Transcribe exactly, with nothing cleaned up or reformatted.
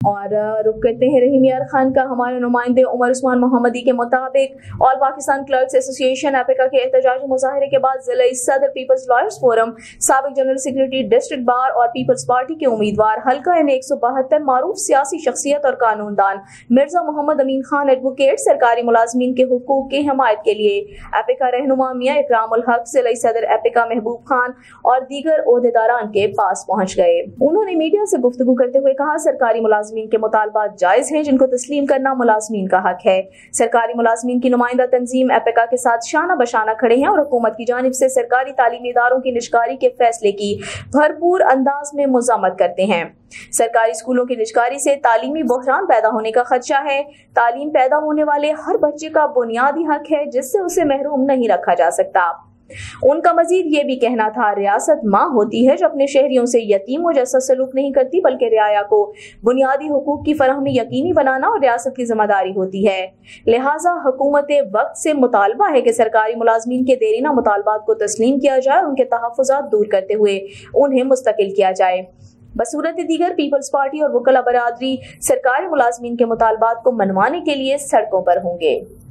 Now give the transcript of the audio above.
اور رخ کرتے ہیں رحیم یار خان کا. ہمارے نمائندے عمر عثمان محمدی کے مطابق آل پاکستان کلرکس ایسوسی ایشن ایپیکا کے احتجاجی مظاہرے کے بعد ضلع صدر پیپلز لائرز فورم، سابق جنرل سیکرٹری ڈسٹرکٹ بار اور پیپلز پارٹی کے امیدوار حلقہ این ایک سو بہتر معروف سیاسی شخصیت اور قانون دان مرزا محمد امین خان ایڈوکیٹ سرکاری ملازمین کے حقوق کی حمایت کے لیے ایپیکا رہنما میاں اکرام الحق، ضلع صدر ایپیکا محبوب خان اور دیگر عہدیداران کے پاس پہنچ گئے. انہوں نے میڈیا سے گفتگو کرتے ہوئے کہا سرکاری ملازمین کے مطالبات جائز ہیں جن کو تسلیم کرنا ملازمین کا حق ہے. سرکاری ملازمین کی نمائندہ تنظیم ایپیکا کے ساتھ شانہ بشانہ کھڑے ہیں اور حکومت کی جانب سے سرکاری تعلیمی اداروں کی نجکاری کے فیصلے کی بھرپور انداز میں مذمت کرتے ہیں. سرکاری اسکولوں کی نجکاری سے تعلیمی بحران پیدا ہونے کا خدشہ ہے. تعلیم پیدا ہونے والے ہر بچے کا بنیادی حق ہے جس سے اسے محروم نہیں رکھا جا سکتا. ان کا مزید یہ بھی کہنا تھا ریاست ماں ہوتی ہے جو اپنے شہریوں سے یتیموں جیسا سلوک نہیں کرتی بلکہ رعایا کو بنیادی حقوق کی فراہمی یقینی بنانا اور ریاست کی ذمہ داری ہوتی ہے. لہٰذا حکومت وقت سے مطالبہ ہے کہ سرکاری ملازمین کے دیرینہ مطالبات کو تسلیم کیا جائے اور ان کے تحفظات دور کرتے ہوئے انہیں مستقل کیا جائے. بصورت دیگر پیپلز پارٹی اور وکلا برادری سرکاری ملازمین کے مطالبات کو منوانے کے لیے سڑکوں پر ہوں گے.